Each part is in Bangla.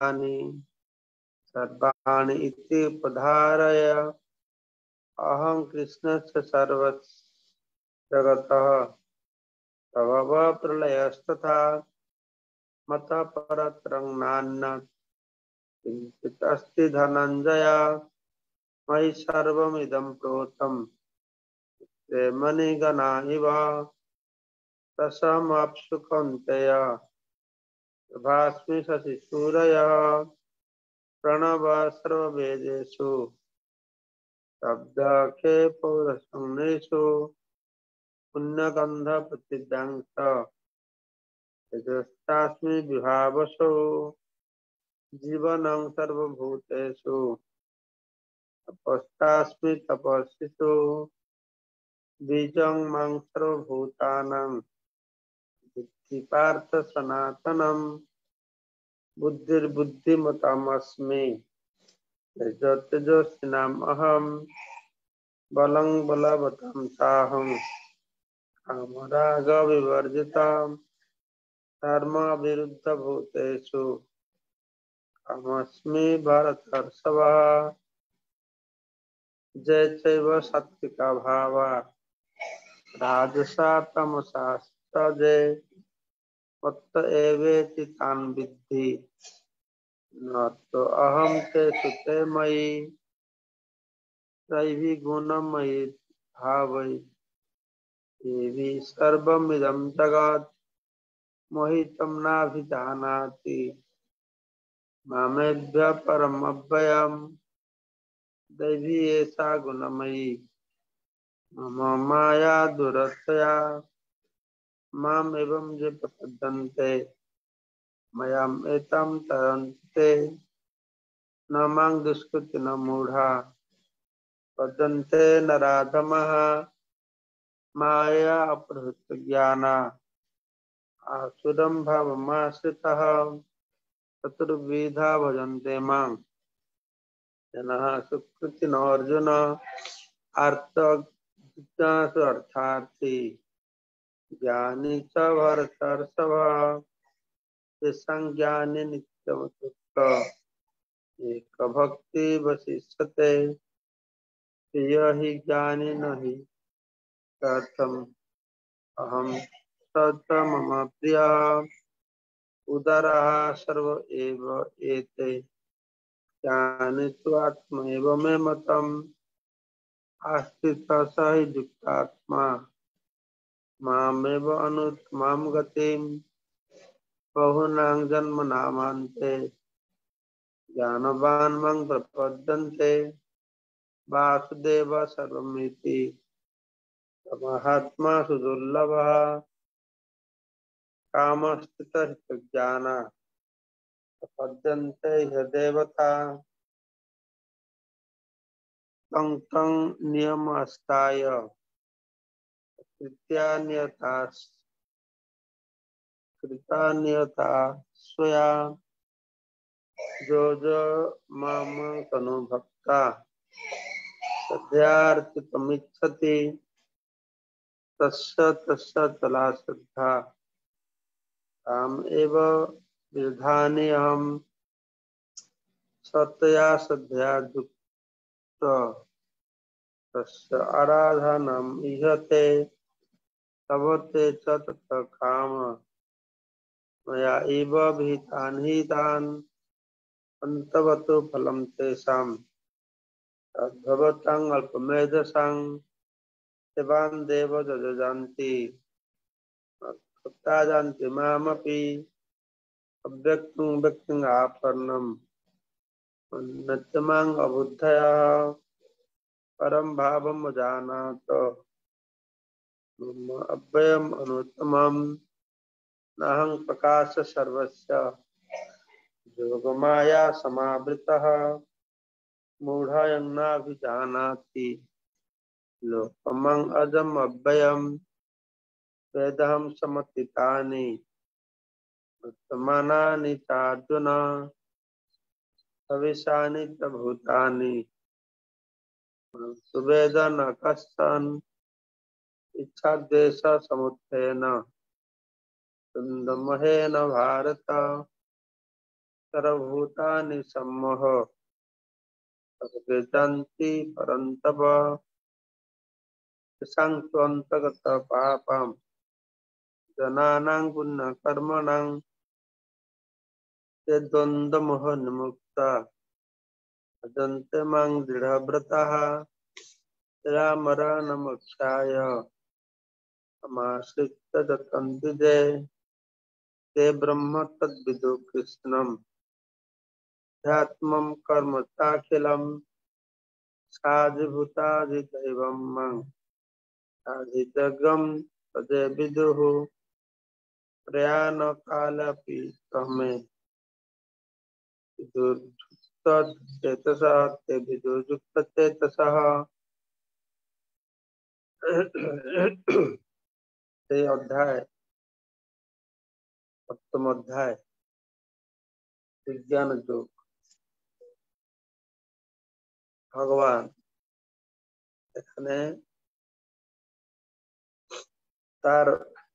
सर्वाणि इति उपधारय अहं कृष्णस्य सर्वस्य जगतः प्रभवः प्रलयस्तथा मतः परत्रं नान्यत् किञ्चित् अस्ति धनञ्जय मयि सर्वमिदं प्रोतं ते मणिगणा इव तस्माप्सु कौन्तेय भास्मि शशिसूरयः प्रणवः सर्ववेदेषु शब्दखे पौरुषेषु पुण्यगन्धप्रतिदंश तेजस्तास्मि विभावसो जीवनं सर्वभूतेषु तपस्तास्मि तपस्विषु बीजं मां सर्वभूतानां विद्धि पार्थ सनातनं बुद्धिर्बुद्धिमतामस्मि तेजस्विनाम् अहं बलं बलवतां साहं कामरागविवर्जितं धर्मविरुद्धभूतेषु कामस्मि भरतर्षभः जय चैव सात्विका भावा राजसा तमसा जय मत्त एवेति तान् विद्धि न तो अहं ते सुते मयि त्रयी गुणमयि भावै देवी सर्वमिदं जगत् मोहितं नाभिजानाति मामेभ्यः परमव्ययम् दैवी एषा गुणमयी मम माया दुरतया माम एवं ये प्रपद्यन्ते मयाम् एतं तरन्ते न मां दुष्कृति न मूढ़ा पद्यन्ते नराधमः माया अपहृत ज्ञाना आसुरं भावमाश्रितः चतुर्विधा भजन्ते मां जनः सुकृतिनो अर्जुन अर्थ जिज्ञासु अर्थार्थी ज्ञानी च भरतर्षभ तेषां ज्ञाने नित्यमतुक्त एक भक्ति वशिष्यते प्रिय हि ज्ञानी न हि तथम् अहं स मम प्रियः उदारः सर्व एव एते ज्ञानी तु आत्मैव मे मतम् आस्थितः स हि युक्तात्मा मामेव अनुत्तमां गतिं बहुनां जन्मनामान्ते ज्ञानवान् मां प्रपद्यन्ते वासुदेव सर्वमिति महात्मा सुदुर्लभः कामस्थितहितज्ञाना प्रपद्यन्ते ह्यदेवता तं तं नियमस्ताय कृतान्यता स्वया जो मां तनुभक्ता तस्यार्चितुमिच्छति तस्य तस्य चला श्रद्धा ताम् एव विदधामि अहम् सतया श्रद्धया युक्त तस्य आराधनम् इहते तवते च ततः काम मया एव विहितान् हि तान् अन्तवतो फलं तेषां तद्भवतां अल्पमेधसां सेवान् देव जजान्ति भक्ता जानति मामपि अव्यक्तं व्यक्तं आपन्नम् उन्नतमां अबुद्धयः परं भावं जानात मम अव्ययम् अनुत्तमम् नाहं प्रकाश सर्वस्य योगमाया समावृतः मूढायं नाभिजानाति लोकमं अजम् अव्ययम् वेदहं समतीतानि वर्तमानानि चार्जुन भविष्यानि च भूतानि सुवेद न कश्चन इच्छाद्वेष समुत्थेन कुन्दमहेन भारत सर्वभूतानि सम्मोह वेदान्ति परन्तप सांख्योऽन्तगत पापं जनानां पुण्यकर्मणां ते द्वन्द्वमोह निमुक्ता भजन्ते मां दृढव्रताः रामरणमक्षाय समाश्रित्य यतन्ति ये ते ब्रह्म तद्विदु कृष्णम् ध्यात्मं कर्म चाखिलम् साधिभूताधिदैवं मां साधितगं तदे विदुः प्रयाणकालपि तमे विदुर्युक्तचेतसः ते विदुर्युक्तचेतसः। এই অধ্যায় সপ্তম অধ্যায় বিজ্ঞান যোগ। ভগবান এখানে তার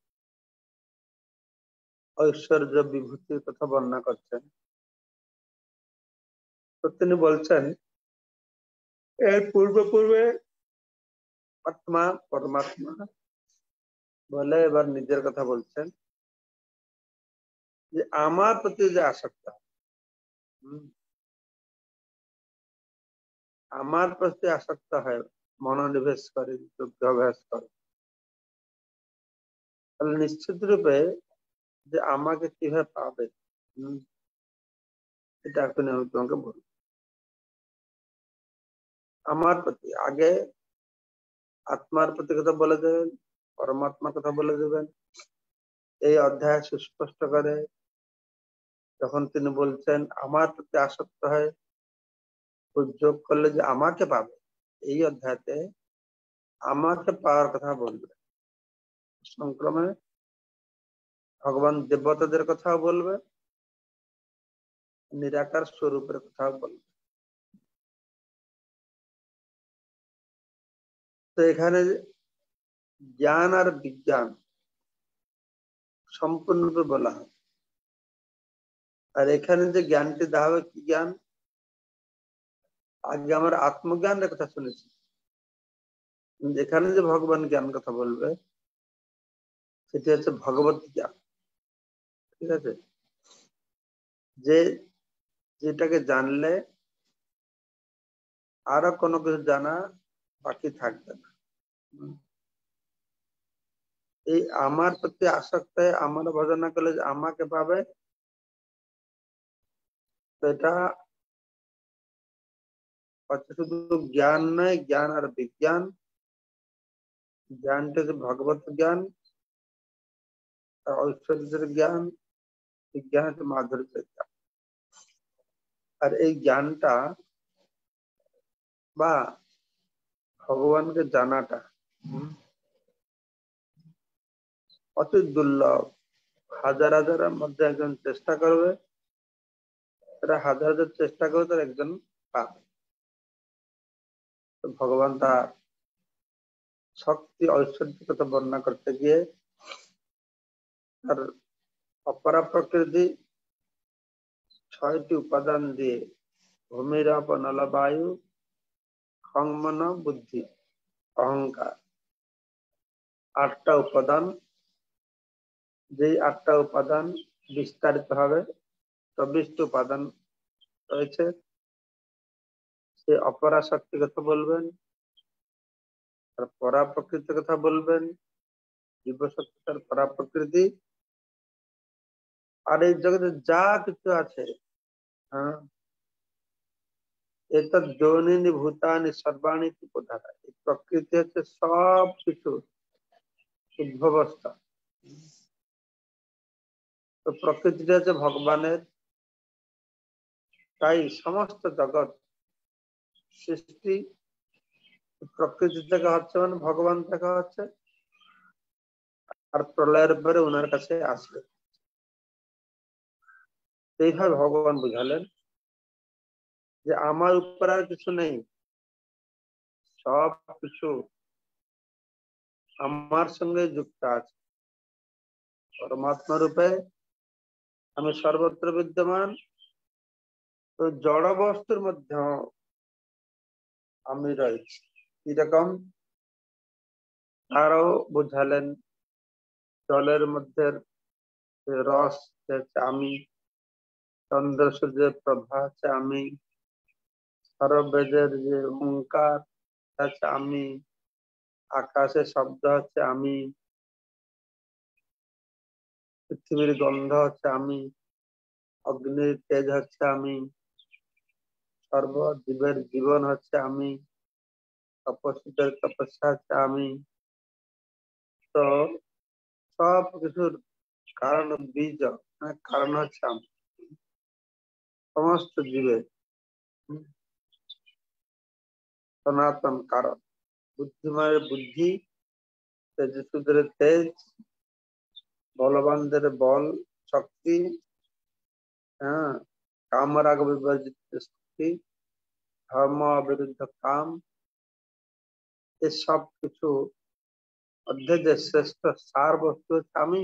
ঐশ্বর্য বিভূতির কথা বর্ণনা করছেন। তো তিনি বলছেন এর পূর্বে আত্মা পরমাত্মা বলে এবার নিজের কথা বলছেন যে আমার প্রতি যে আসক্ত, আমার প্রতি আসক্ত হয়, মনোনিবেশ করে, যোগাভ্যাস করে, তাহলে নিশ্চিত রূপে যে আমাকে কিভাবে পাবে এটা এখন আমি তোমাকে বলবো। আমার প্রতি আগে আত্মার প্রতি কথা বলে দেবেন, পরমাত্মার কথা বলে দেবেন। এই অধ্যায় সুস্পষ্ট করে যখন তিনি বলছেন আমার প্রতি আসক্ত হয়, যোগ করলে যে আমাকে পাবে, এই অধ্যায়তে আমাকে পাওয়ার কথা বলবে। সংক্রমে ভগবান দেবতাদের কথাও বলবে, নিরাকার স্বরূপের কথাও বলবে। তো এখানে জ্ঞান আর বিজ্ঞান সম্পূর্ণরূপে বলা হয়। আর এখানে যে জ্ঞানটি দেওয়া হবে কি জ্ঞান? আগে আমার আত্মজ্ঞানের কথা শুনেছি, এখানে যে ভগবান জ্ঞান কথা বলবে সেটি হচ্ছে ভগবত জ্ঞান। ঠিক আছে, যে যেটাকে জানলে আরো কোনো কিছু জানা বাকি থাকবে না। এই আমার প্রতি আসক্ত আমার ভজনা করলে যে আমাকে পাবে, এটা শুধু জ্ঞান নয়, জ্ঞান আর বিজ্ঞান। জ্ঞানটা যে ভগবত জ্ঞান, ঐশ্বর্যের জ্ঞান, বিজ্ঞান হচ্ছে মাধুর্যের জ্ঞান। আর এই জ্ঞানটা বা ভগবানকে জানাটা অতি দুর্লভ। হাজার হাজারের মধ্যে একজন চেষ্টা করবে, তারা হাজার হাজার চেষ্টা করে তার একজন পাবে। তো ভগবান তার শক্তি ঐশ্বর্য কথা বর্ণনা করতে গিয়ে তার অপরা প্রকৃতি 6টি উপাদান দিয়ে ভূমিরাপ নল বায়ু খংমন বুদ্ধি অহংকার 8টা উপাদান, যেই 8টা উপাদান বিস্তারিত হবে 24টি উপাদান রয়েছে। সে অপরা শক্তি কথা বলবেন, তার পরা প্রকৃতির কথা বলবেন, জীব শক্তি তার পরা প্রকৃতি। আর এই জগতে যা কিছু আছে, হ্যাঁ, এটা যোনিনি ভূতানি সর্বাণি ত্রিপদারা, এই প্রকৃতি হচ্ছে সব কিছু উদ্ভবস্থা। তো প্রকৃতিটা হচ্ছে ভগবানের, তাই সমস্ত জগৎ সৃষ্টি প্রকৃতি থেকে হচ্ছে, মানে ভগবান থেকে হচ্ছে। আর প্রলয়ের পরে ওনার কাছে আসবে। এইভাবে ভগবান বুঝালেন যে আমার উপর আর কিছু নেই, সব কিছু আমার সঙ্গে যুক্ত আছে। পরমাত্মা রূপে আমি সর্বত্র বিদ্যমান, তো জড় বস্তুর মধ্যে আমি রয়েছি এরকম আরো বুঝালেন। জলের মধ্যে যে রস হচ্ছে আমি, চন্দ্র সূর্যের প্রভা হচ্ছে আমি, সরবেদের যে ওঙ্কার হচ্ছে আমি, আকাশের শব্দ হচ্ছে আমি, পৃথিবীর গন্ধ হচ্ছে আমি, অগ্নির তেজ হচ্ছে আমি, সর্বজীবের জীবন হচ্ছে আমি, তপস্বীদের তপস্যা হচ্ছে আমি। তো সব কিছুর কারণ বীজ, কারণ হচ্ছে আমি, সমস্ত জীবের সনাতন কারণ। বুদ্ধিমানের বুদ্ধি, তেজস্বীদের তেজ, বলবানদের বল শক্তি, হ্যাঁ, কামরাগ বিভাজিত শক্তি, ধর্ম বিরুদ্ধ কাম, এই সব কিছু মধ্যে যে শ্রেষ্ঠ সার বস্তু হচ্ছে আমি।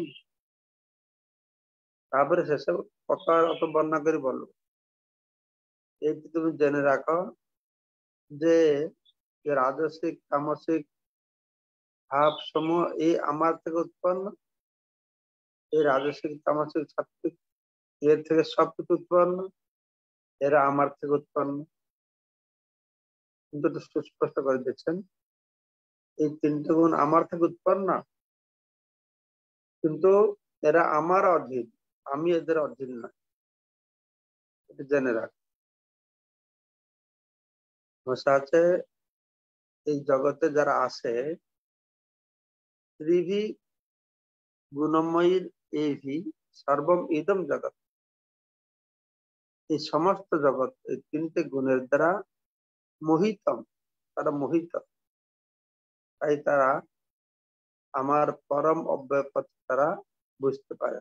তারপরে সেসব কত অত বর্ণনা করে বলবো। এই তুমি জেনে রাখো যে রাজসিক তামসিক ভাব সমূহ এই আমার থেকে উৎপন্ন, এই রাজসিক তামসিক সাত্বিক এর থেকে সবকিছু উৎপন্ন, এরা আমার থেকে উৎপন্ন। কিন্তু সুস্পষ্ট করে দিচ্ছেন এই তিনটে গুণ আমার থেকে উৎপন্ন, কিন্তু এরা আমার অধীন, আমি এদের অধীন না। এটা জেনে রাখ। আছে এই জগতে যারা আছে, ত্রিভি গুণময়ীর এভি সর্বম ইদম জগৎ, এই সমস্ত জগৎ এই তিনটে গুণের দ্বারা মোহিতম, তারা মোহিত। তাই তারা আমার পরম অব্যয় পথ তারা বুঝতে পারে।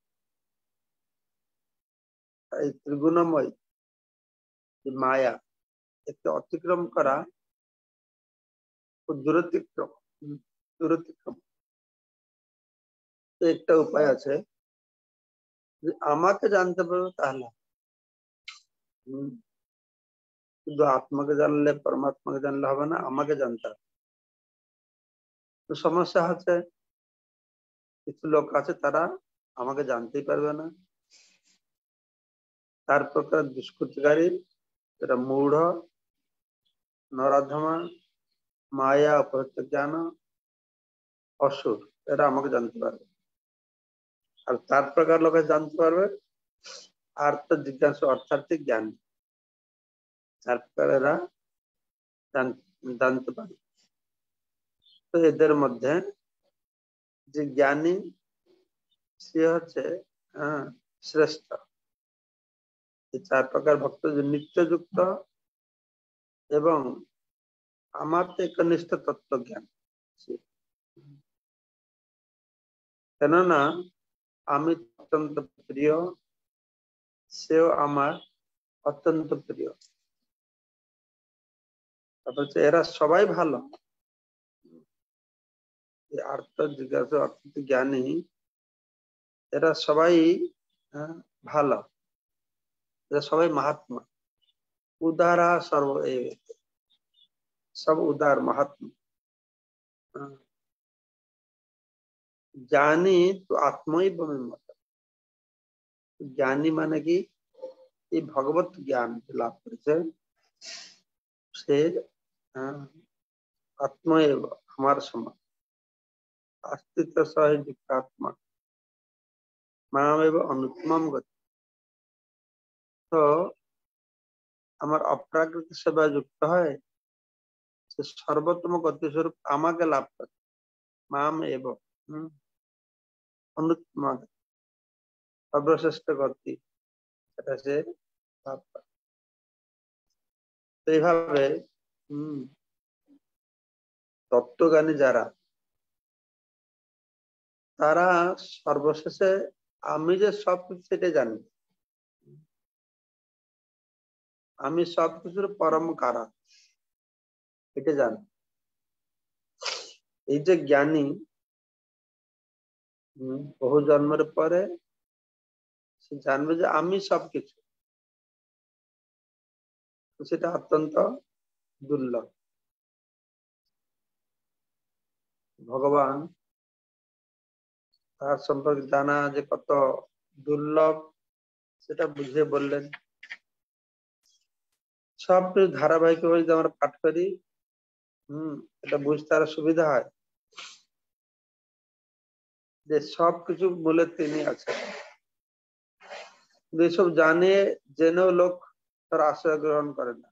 এই ত্রিগুণময় মায়া, একে অতিক্রম করা, দূরতিক্রম, দূরতিক্রম। একটা উপায় আছে যে আমাকে জানতে পারবে তাহলে, শুধু আত্মাকে জানলে পরমাত্মাকে জানলে হবে না, আমাকে জানতে হবে। তো সমস্যা হচ্ছে কিছু লোক আছে তারা আমাকে জানতেই পারবে না, তার প্রকার দুষ্কৃতিকারী, এরা মূঢ়, নরাধমা, মায়া, অপহৃত জ্ঞান, অসুর, এরা আমাকে জানতে পারবে। আর তার প্রকার লোকে জানতে পারবে আর্থ জিজ্ঞাসা অর্থার্থিক জ্ঞান, তার প্রকার এরা জানতে পারবে। তো এদের মধ্যে যে জ্ঞানী সে হচ্ছে শ্রেষ্ঠ। এই চার প্রকার ভক্ত যে নিত্যযুক্ত এবং আমার তো একনিষ্ঠ তত্ত্ব জ্ঞান, কেননা আমি অত্যন্ত প্রিয়, সেও আমার অত্যন্ত প্রিয়। তারপর এরা সবাই ভালো, আর্থ জিজ্ঞাসা অর্থ জ্ঞানী, এরা সবাই ভালো, এরা সবাই মহাত্মা, উদারা সর্ব, সব উদার মহাত্মা। জ্ঞানী তো আত্মই বমি মত, জ্ঞানী মানে কি এই ভগবত জ্ঞান লাভ করেছে সে আত্মই আমার সমান, अस्तित्व सह युक्तात्मा मामेव अनुत्तम गति। তো আমার অপ্রাকৃত সেবা যুক্ত হয় সে সর্বোত্তম গতি স্বরূপ আমাকে লাভ করে, মাম এব অনুত্তম সর্বশ্রেষ্ঠ গতি, সেটা সে লাভ করে। তো এইভাবে তত্ত্বজ্ঞানী যারা, তারা সর্বশেষে আমি যে সবকিছু সেটা জানি, আমি সবকিছুর পরম কারণ এটা জানি। এই যে জ্ঞানী বহু জন্মের পরে সে জানবে যে আমি সবকিছু, সেটা অত্যন্ত দুর্লভ। ভগবান তার সম্পর্কে জানা যে কত দুর্লভ সেটা বুঝে বললেন। সব কিছু ধারাবাহিক ভাবে যদি আমরা পাঠ করি, এটা বুঝতে আরো সুবিধা হয় যে সবকিছু বলে তিনি আছেন। এসব জানে জেনেও লোক তার আশ্রয় গ্রহণ করে না।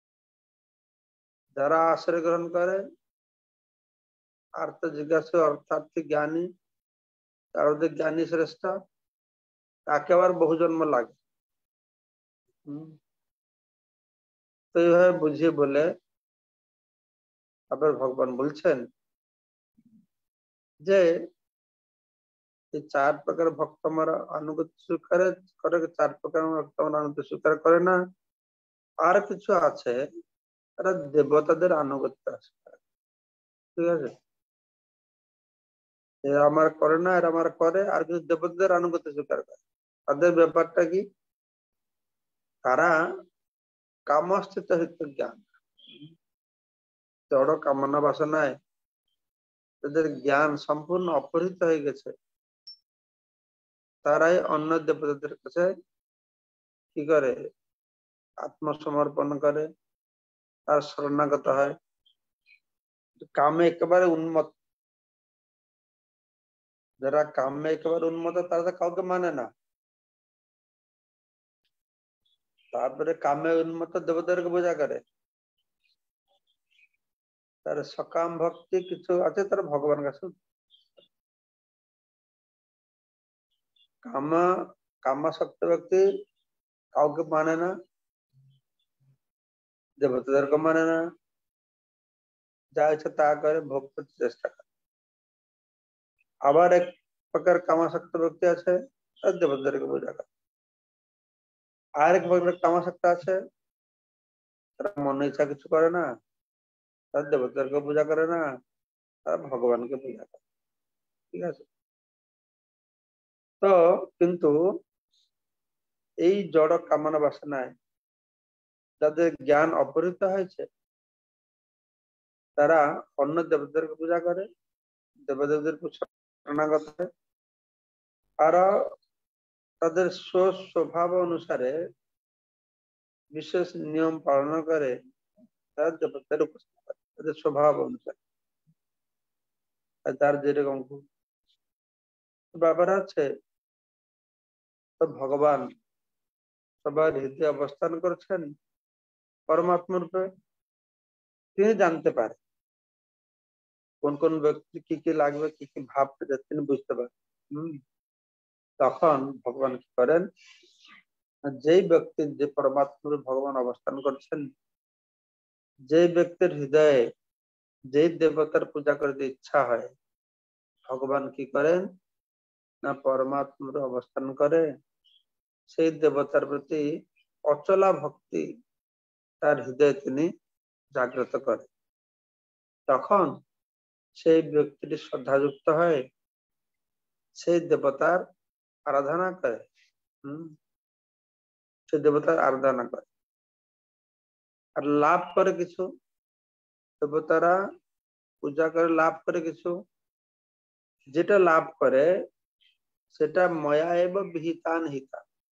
যারা আশ্রয় গ্রহণ করে আর্থ জিজ্ঞাসা অর্থার্থিক জ্ঞানী, তার জ্ঞানী শ্রেষ্ঠ, তাকে আবার বহু জন্ম লাগে। তো এইভাবে বুঝিয়ে বলে আবার ভগবান বলছেন যে এই 4 প্রকার ভক্ত আমার আনুগত্য স্বীকার করে, 4 প্রকার ভক্ত আমার আনুগত্য স্বীকার করে না। আর কিছু আছে তারা দেবতাদের আনুগত্য স্বীকার, ঠিক আছে। এরা আমার করে না, এরা আমার করে। আর কিছু দেবতাদের আনুগত্য স্বীকার করে। তাদের ব্যাপারটা কি? তারা কামস্থিত জ্ঞান, জড় কামনা বাসনায় তাদের জ্ঞান সম্পূর্ণ অপহৃত হয়ে গেছে। তারাই অন্য দেবতাদের কাছে কি করে? আত্মসমর্পণ করে, তার শরণাগত হয়। কামে একেবারে উন্মত্ত, যারা কামে একেবারে উন্মত্ত তারা কাউকে মানে না। তারপরে কামে উন্মত্ত দেবতাদেরকে পূজা করে। তার সকাম ভক্তি কিছু আছে, তারা ভগবান কাছে। কামাসক্ত ব্যক্তি কাউকে মানে না, দেবতাদেরকে মানে না, যা ইচ্ছা তা করে, ভোগ করতে চেষ্টা করে। আবার এক প্রকার কামাসক্ত ব্যক্তি আছে, তার দেবতাদেরকে পূজা করে। আর এক প্রকার কামাসক্ত আছে, তারা মনে ইচ্ছা কিছু করে না, তার দেবতাদেরকে পূজা করে না, তারা ভগবানকে পূজা করে, ঠিক আছে। তো কিন্তু এই জড় কামনা বাসনায় যাদের জ্ঞান অপহৃত হয়েছে, তারা অন্য দেবতাদেরকে পূজা করে, দেবদেবদের শরণাগত হয়, আর তাদের স্বভাব অনুসারে বিশেষ নিয়ম পালন করে তার দেবতার উপাসনা করে, তাদের স্বভাব অনুসারে। তার যেরকম ব্যাপার আছে, তো ভগবান সবার হৃদয়ে অবস্থান করছেন পরমাত্মা রূপে। তিনি জানতে পারেন কোন কোন ব্যক্তি কি কি লাগবে, কি কি ভাবতে, তিনি বুঝতে পারেন। তখন ভগবান কি করেন, যেই ব্যক্তির যে পরমাত্মার ভগবান অবস্থান করছেন, যে ব্যক্তির হৃদয়ে যেই দেবতার পূজা করতে ইচ্ছা হয়, ভগবান কি করেন না পরমাত্মার অবস্থান করে সেই দেবতার প্রতি অচলা ভক্তি তার হৃদয়ে তিনি জাগ্রত করে। তখন সেই ব্যক্তিটি শ্রদ্ধাযুক্ত হয়, সেই দেবতার আরাধনা করে। সেই দেবতার আরাধনা করে আর লাভ করে কিছু। দেবতারা পূজা করে লাভ করে কিছু, যেটা লাভ করে সেটা ময়া এবং বিহিতান হিতা,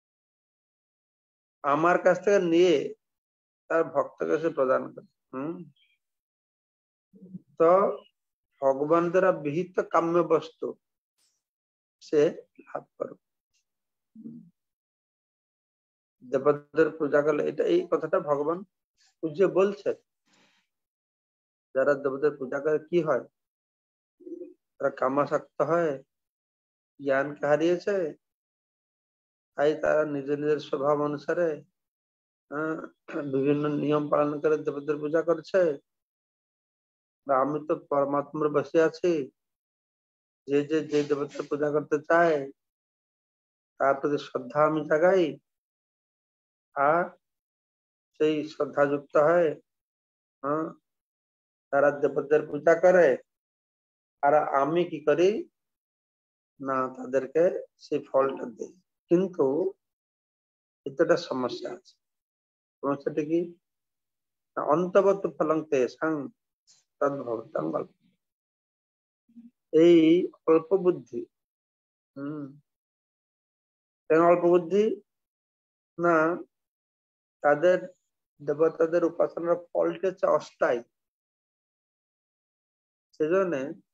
আমার কাছ থেকে নিয়ে তার ভক্ত কাছে প্রদান করে। তো ভগবান দ্বারা বিহিত কাম্য বস্তু সে লাভ করবে। দেবতাদের পূজা করলে এটা, এই কথাটা ভগবান বুঝিয়ে বলছে। যারা দেবতাদের পূজা করে কি হয়, তারা কামাসক্ত হয়, জ্ঞানকে হারিয়েছে, তাই তারা নিজের নিজের স্বভাব অনুসারে বিভিন্ন নিয়ম পালন করে দেবতাদের পূজা করছে। আমি তো পরমাত্মার বসে আছি, যে যে যে দেবতার পূজা করতে চায় তার প্রতি শ্রদ্ধা আমি জাগাই, আর সেই শ্রদ্ধা যুক্ত হয়, তারা দেবতাদের পূজা করে। আর আমি কি করি না, তাদেরকে সেই ফলটা দিই। কিন্তু এতটা সমস্যা আছে। সমস্যাটা কি, অন্তবত ফলং তেষাং তদ্ভবতাং অল্প। এই অল্প বুদ্ধি, কেন অল্প বুদ্ধি? না, তাদের দেবতাদের উপাসনার ফলটা হচ্ছে অস্থায়ী, সেজন্য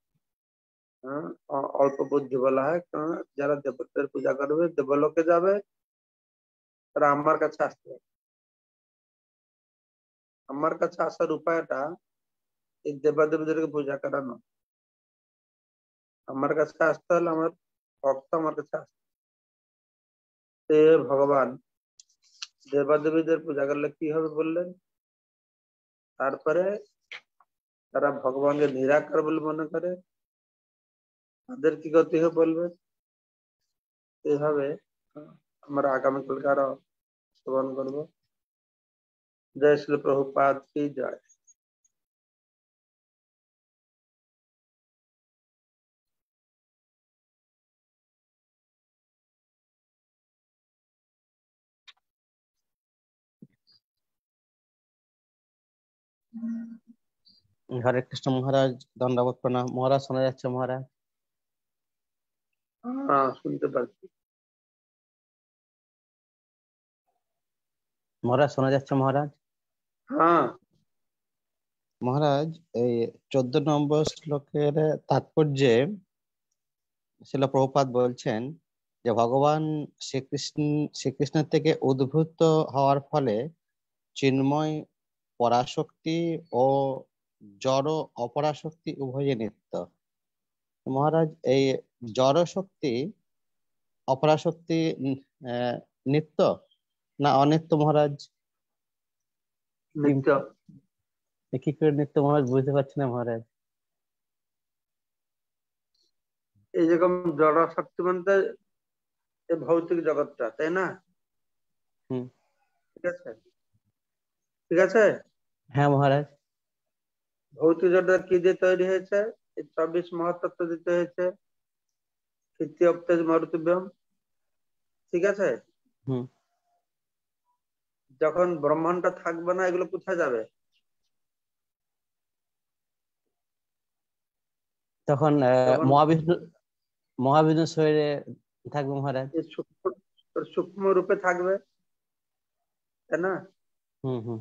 অল্প বুদ্ধি বলা হয়। কারণ যারা দেবতাদের পূজা করবে, দেবলোকে যাবে, তারা আমার কাছে আসতে হবে। আমার কাছে আসার উপায়টা এই দেবাদেবীদেরকে পূজা করানো। আমার কাছে আসতে হলে আমার ভক্ত আমার কাছে আসতে। ভগবান দেবাদেবীদের পূজা করলে কি হবে বললেন? তারপরে তারা ভগবানকে নিরাকার বলে মনে করে, তাদের কি গতি হবে বলবে। এইভাবে আমরা আগামীকালকে আরো শ্রবণ করবো। জয় শ্রী প্রভুপাদ কি জয়। হরে কৃষ্ণ মহারাজ, দণ্ডবোধ প্রণাম। মহারাজ শোনা যাচ্ছে? মহারাজ শুনতে পাচ্ছি। মহারাজ শোনা যাচ্ছে? মহারাজ হ্যাঁ, মহারাজ এই 14 নম্বর শ্লোকের তাৎপর্যে শ্রীল প্রভুপাদ বলছেন যে ভগবান শ্রীকৃষ্ণের থেকে উদ্ভূত হওয়ার ফলে চিন্ময় পরাশক্তি ও জড় অপরাশক্তি উভয়ে নিত্য। মহারাজ এই জড় শক্তি অপরাশক্তি নিত্য না অনিত্য? মহারাজ নিত্য। কি করে নিত্য মহারাজ বুঝতে পারছি না মহারাজ। এই যেরকম জড় শক্তি বলতে এই ভৌতিক জগৎটা, তাই না? ঠিক আছে, ঠিক আছে। হ্যাঁ মহারাজ। ভৌতিক জগৎ কি দিয়ে তৈরি হয়েছে? এই 24 মহাতত্ত্ব দিতে হয়েছে। তৃতীয় তেজ মরুতিব্যম, ঠিক আছে। যখন ব্রহ্মাণ্ডটা থাকবে না, এগুলো কোথায় যাবে? তখন মহাবিষ্ণু শরীরে থাকবে মহারাজ। সূক্ষ্ম রূপে থাকবে, তাই না? হুম।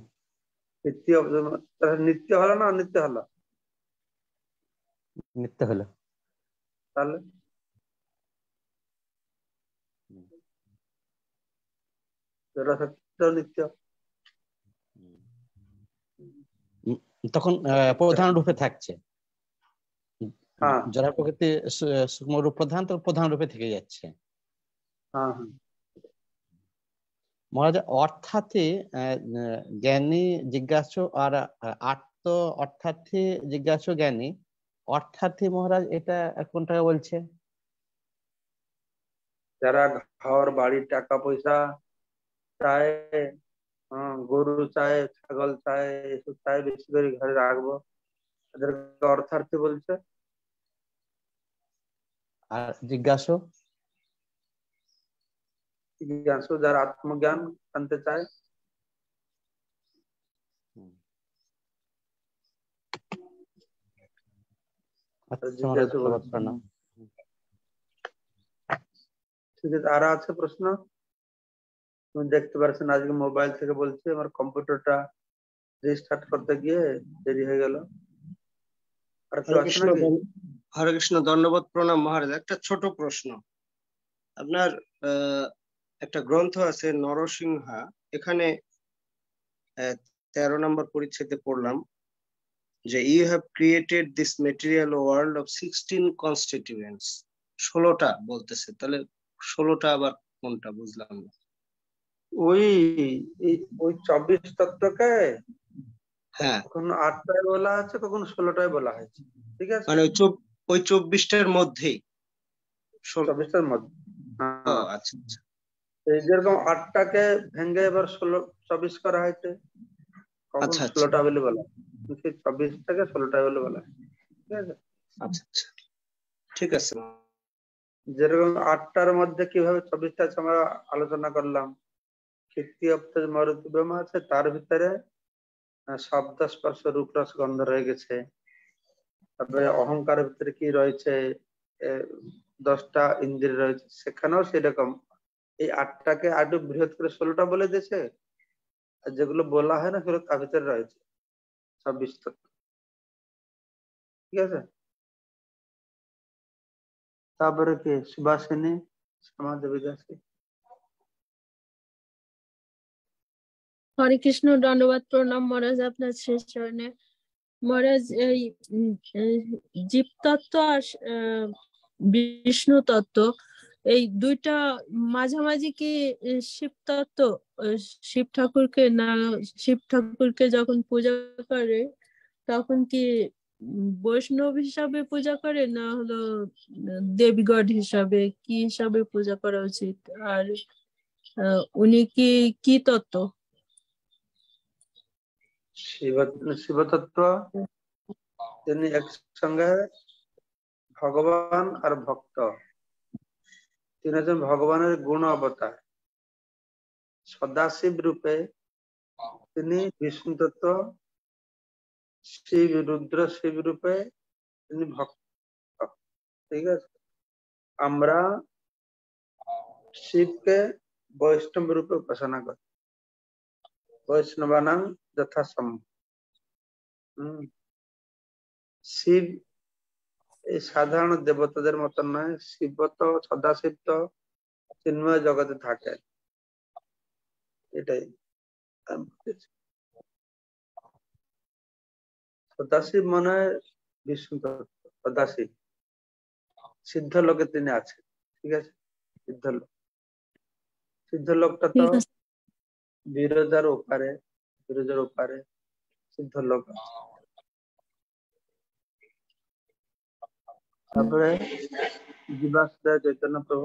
নিত্য হলো না অনিত্য হলো? নিত্য হলো। তাহলে নিত্য। তখন প্রধান রূপে থাকছে। হ্যাঁ, জড় প্রকৃতি সূক্ষ্ম রূপ প্রধান, তো প্রধান রূপে থেকে যাচ্ছে। হ্যাঁ। মহারাজ অর্থাৎই জ্ঞানী জিজ্ঞাসু আর আত্ম অর্থাৎই জিজ্ঞাসু জ্ঞানী, অর্থাৎই মহারাজ এটা কোনটা বলছে? যারা ঘর বাড়ি টাকা পয়সা চায়, গরু চায়, ছাগল চায়, এসব চায়, বেশি করে ঘরে রাখবো, তাদেরকে অর্থার্থী বলছে। আর জিজ্ঞাসু জিজ্ঞাসু যারা আত্মজ্ঞান জানতে চায়। জিজ্ঞাসু বলছে। ঠিক আছে, আর আছে প্রশ্ন? তুমি দেখতে পাচ্ছেন আজকে মোবাইল থেকে বলছি, আমার কম্পিউটারটা রিস্টার্ট করতে গিয়ে দেরি হয়ে গেল। আর কেউ আছে নাকি? হরে কৃষ্ণ, ধন্যবাদ, প্রণাম মহারাজ। একটা ছোট প্রশ্ন। আপনার একটা গ্রন্থ আছে নরসিংহা, এখানে 13 নম্বর পরিচ্ছেদে পড়লাম যে you have created this material world of 16 constituents. 16টা বলতেছে, তাহলে 16টা আবার কোনটা বুঝলাম না। ওই 24 তত্ত্বকে হ্যাঁ, কখনো 8টায় বলা আছে, কখনো 16টায় বলা হয়েছে, ঠিক আছে। মানে ওই 24টার মধ্যেই 24টার মধ্যে। আচ্ছা আচ্ছা। এই যেরকম 8টাকে ভেঙে এবার 24 করা হয়েছে, কখন 16টা বলে বলা, 24টাকে 16টায় বলে বলা, ঠিক আছে। আচ্ছা আচ্ছা, ঠিক আছে। যেরকম 8টার মধ্যে কিভাবে 24টা আমরা আলোচনা করলাম, তৃতীয় মরুতিব্যম আছে, তার ভিতরে শব্দ স্পর্শ রূপ রস গন্ধ রয়ে গেছে। তারপরে অহংকারের ভিতরে কি রয়েছে, 10টা ইন্দ্রিয় রয়েছে, সেখানেও সেরকম এই 8টাকে আরো বৃহৎ করে 16টা বলে দিয়েছে। আর যেগুলো বলা হয় না সেগুলো তার ভিতরে রয়েছে 26 তত্ত্ব। ঠিক আছে। তারপরে কি সুবাসিনী শ্যামা দেবী দাসী। হরে কৃষ্ণ, দণ্ডবাদ প্রণাম মহারাজ আপনার শেষ চরণে। মহারাজ এই জীব তত্ত্ব আর বিষ্ণু তত্ত্ব এই দুইটা মাঝামাঝি কি শিব তত্ত্ব? শিব ঠাকুরকে যখন পূজা করে তখন কি বৈষ্ণব হিসাবে পূজা করে, না হলো দেবীগণ হিসাবে, কি হিসাবে পূজা করা উচিত? আর উনি কি তত্ত্ব? শিবতত্ত্ব তিনি একসঙ্গে ভগবান আর ভক্ত, তিনি হচ্ছেন ভগবানের গুণ অবতার। সদাশিব রূপে তিনি বিষ্ণু তত্ত্ব, শিব রুদ্র শিব রূপে তিনি ভক্ত। ঠিক আছে। আমরা শিবকে বৈষ্ণব রূপে উপাসনা করি, বৈষ্ণবানাং যথাসম্ভব। শিব এই সাধারণ দেবতাদের মতন নয়, শিব তো সদাশিব তো চিন্ময় জগতে থাকে, এটাই সদাশিব মানে বিষ্ণু তত্ত্ব। সদাশিব সিদ্ধ লোকে তিনি আছেন। ঠিক আছে। সিদ্ধ লোকটা তো বিরজার ওপারে, সিদ্ধ লোক আছে। তারপরে জীবাশ্রয় চৈতন্য প্রভু।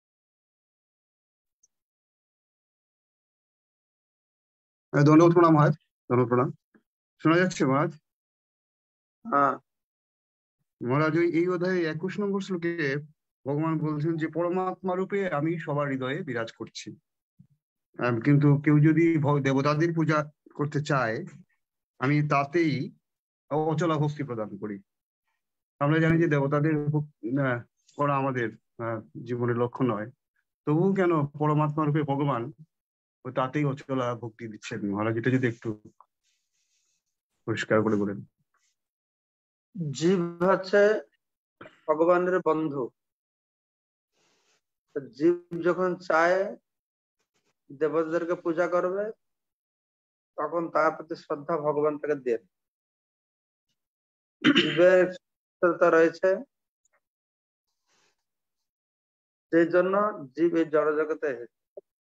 ধন্যবাদ প্রণাম মহারাজ, ধন্যবাদ প্রণাম। শোনা যাচ্ছে মহারাজ? হ্যাঁ মহারাজ, এই অধ্যায়ে 21 নম্বর শ্লোকে ভগবান বলছেন যে পরমাত্মা রূপে আমি সবার হৃদয়ে বিরাজ করছি, কিন্তু কেউ যদি দেবতাদের পূজা করতে চায় আমি তাতেই অচলা ভক্তি প্রদান করি। আমরা জানি যে দেবতাদের করা আমাদের জীবনের লক্ষ্য নয়, তবুও কেন পরমাত্মা রূপে ভগবান তাতেই অচলা ভক্তি দিচ্ছেন মহারাজ? এটা যদি একটু পরিষ্কার করে বলেন। জীব হচ্ছে ভগবানের বন্ধু। জীব যখন চায় দেবতাদেরকে পূজা করবে, তখন তার প্রতি শ্রদ্ধা ভগবান তাকে দেন। জীবের রয়েছে, সেই জন্য জীব এই জড় জগতে এসেছে।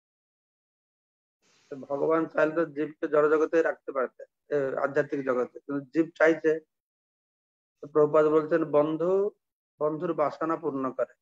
ভগবান চাইলে তো জীবকে জড় জগতে রাখতে পারতে, আধ্যাত্মিক জগতে, কিন্তু জীব চাইছে। প্রভুপাদ বলছেন বন্ধুর বাসনা পূর্ণ করে।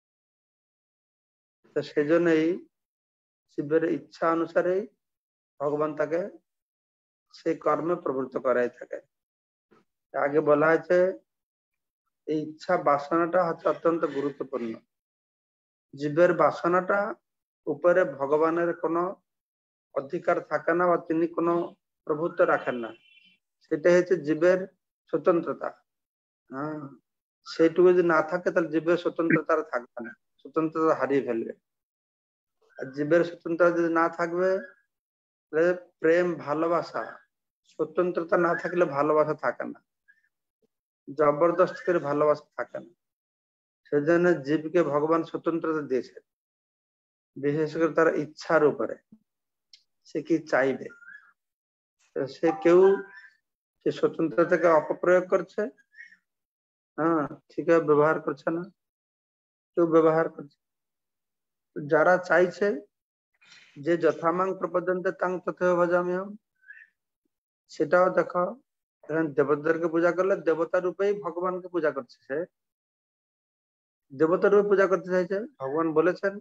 তো সেই জন্যই শিবের ইচ্ছা অনুসারেই ভগবান তাকে সেই কর্মে প্রবৃত্ত করাই থাকে। আগে বলা হয়েছে এই ইচ্ছা বাসনাটা হচ্ছে অত্যন্ত গুরুত্বপূর্ণ। জীবের বাসনাটা উপরে ভগবানের কোনো অধিকার থাকে না, বা তিনি কোনো প্রভুত্ব রাখেন না। সেটাই হচ্ছে জীবের স্বতন্ত্রতা। সেইটুকু যদি না থাকে তাহলে জীবের স্বতন্ত্রতা থাকবে না, স্বতন্ত্রতা হারিয়ে ফেলবে। আর জীবের স্বতন্ত্রতা যদি না থাকবে, প্রেম ভালোবাসা, স্বতন্ত্রতা না থাকলে ভালোবাসা থাকে না, জবরদস্ত করে ভালোবাসা থাকে না। সেজন্য জীবকে ভগবান স্বতন্ত্রতা দিয়েছেন, বিশেষ করে তার ইচ্ছার উপরে। সে কি চাইবে, সে কেউ সে স্বতন্ত্রতাকে অপপ্রয়োগ করছে, ঠিকভাবে ব্যবহার করছে না, কেউ ব্যবহার করছে। যারা চাইছে যে যথামাং প্রপদ্যন্তে তাং তথৈব ভজামি, সেটাও দেখো। দেবতাদেরকে পূজা করলে দেবতা রূপেই ভগবানকে পূজা করছে, সে দেবতা রূপে পূজা করতে চাইছে। ভগবান বলেছেন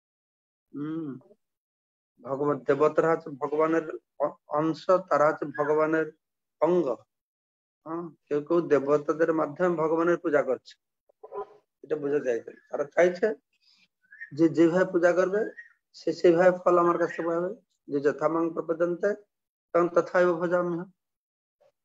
ভগবান দেবতারা হচ্ছে ভগবানের অংশ, তারা হচ্ছে ভগবানের অঙ্গ। কেউ কেউ দেবতাদের মাধ্যমে ভগবানের পূজা করছে, এটা বোঝা যায়। তারা চাইছে যে যেভাবে পূজা করবে সে সেইভাবে ফল আমার কাছে পাবে। যে যথামাং প্রপদ্যন্তে তং তথাৈব ভজামি।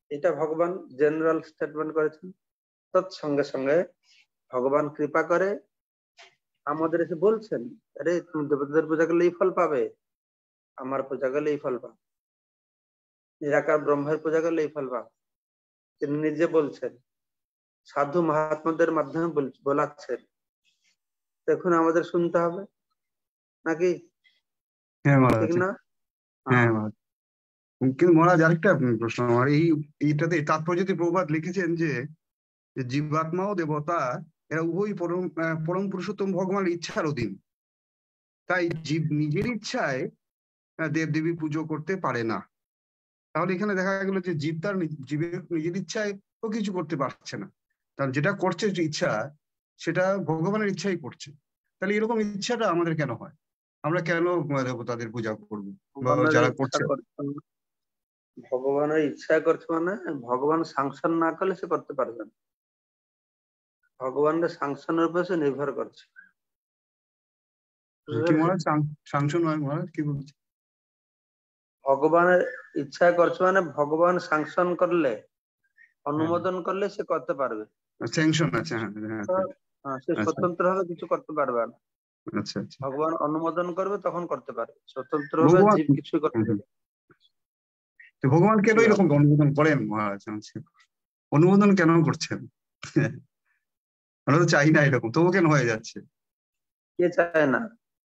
এটা ভগবান জেনারেল স্টেটমেন্ট করেছেন। তৎসঙ্গে সঙ্গে ভগবান কৃপা করে আমাদের এসে বলছেন, আরে তুমি দেবতাদের পূজা করলে এই ফল পাবে, আমার পূজা করলে এই ফল পাবে, নিরাকার ব্রহ্মের পূজা করলে এই ফল পাবে। তিনি নিজে বলছেন, সাধু মহাত্মাদের মাধ্যমে বলাচ্ছেন। দেখুন আমাদের শুনতে হবে নাকি? হ্যাঁ মহারাজ, ঠিক না? হ্যাঁ মহারাজ। কিন্তু মহারাজ আরেকটা প্রশ্ন আমার, এইটাতে তাৎপর্যতে প্রভুপাদ লিখেছেন যে জীবাত্মা ও দেবতা এরা উভয়ই পরম পুরুষোত্তম ভগবানের ইচ্ছার অধীন, তাই জীব নিজের ইচ্ছায় দেব দেবী পুজো করতে পারে না। তাহলে এখানে দেখা গেল যে জীব তার জীবের নিজের ইচ্ছায় ও কিছু করতে পারছে না, তার যেটা করছে যে ইচ্ছা সেটা ভগবানের ইচ্ছাই করছে। তাহলে এরকম ইচ্ছাটা আমাদের কেন হয়? আমরা কেন দেবতাদের পূজা করবো বা যারা করছে? ভগবানের ইচ্ছা করছে মানে ভগবান সাংশন না করলে সে করতে পারবে না। ভগবানের সাংশনের উপর সে নির্ভর করছে। কি মহারাজ সাংশন হয় মহারাজ, কি বলছে? ভগবানের ইচ্ছা করছে মানে ভগবান সাংশন করলে, অনুমোদন করলে সে করতে পারবে। স্যাংশন আছে, হ্যাঁ, সে স্বতন্ত্র ভাবে কিছু করতে পারবে না। আচ্ছা আচ্ছা, ভগবান অনুমোদন করবে তখন করতে পারবে, স্বতন্ত্র ভাবে জীব কিছু করতে পারবে। তো ভগবান কেন এরকম অনুমোদন করেন মহারাজ? অনুমোদন কেন করছেন? আমরা তো চাই না এরকম, তবু কেন হয়ে যাচ্ছে? কে চায় না?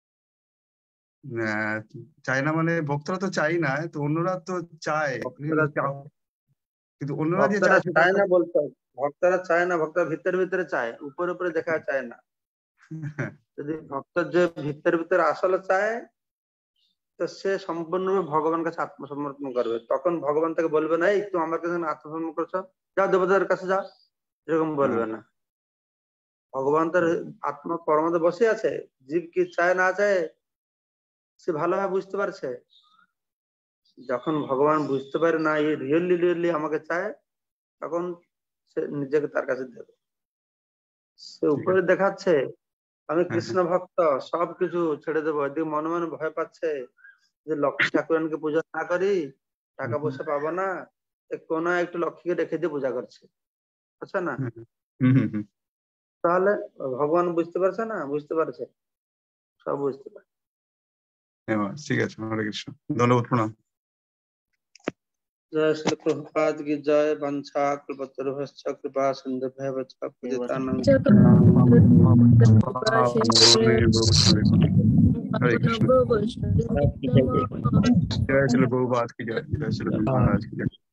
চায় না মানে ভক্তরা তো চাই না, তো অন্যরা তো চায়, কিন্তু অন্যরা যে চায় না বলতে, ভক্তরা চায় না, ভক্তরা ভিতরে ভিতরে চায়, উপরে উপরে দেখা চায় না। যদি ভক্ত যে ভিতরে ভিতরে আসলে চায় তো সে সম্পূর্ণভাবে ভগবানের কাছে আত্মসমর্পণ করবে। তখন ভগবান তাকে বলবে না, এই তুমি আমার কাছে আত্মসমর্পণ করছো, যাও দেবতাদের কাছে যাও, এরকম বলবে না। ভগবান তার আত্মা পরমাত্মা বসে আছে, জীব কি চায় না চায় সে ভালোভাবে বুঝতে পারছে। যখন ভগবান বুঝতে পারে না এই রিয়েলি আমাকে চায়, তখন সে নিজেকে তার কাছে দেবে। সে উপরে দেখাচ্ছে আমি কৃষ্ণ ভক্ত, সবকিছু ছেড়ে দেবো, এদিকে মনে মনে ভয় পাচ্ছে যে লক্ষ্মী ঠাকুরানকে পূজা না করি টাকা পয়সা পাবো না, কোন একটু লক্ষ্মীকে রেখে দিয়ে পূজা করছে, আচ্ছা না? তাহলে ভগবান বুঝতে পারছে না? বুঝতে পারছে, সব বুঝতে পারছে। ঠিক আছে, হরে কৃষ্ণ, ধন্যবাদ, প্রণাম। जय श्री प्रभुपाद की जय। वंशा कल्पतरुभ्यश्च कृपा सिन्धुभ्यः च पतितानां हरे कृष्ण। जय श्री प्रभुपाद की जय, जय श्री महाराज की जय।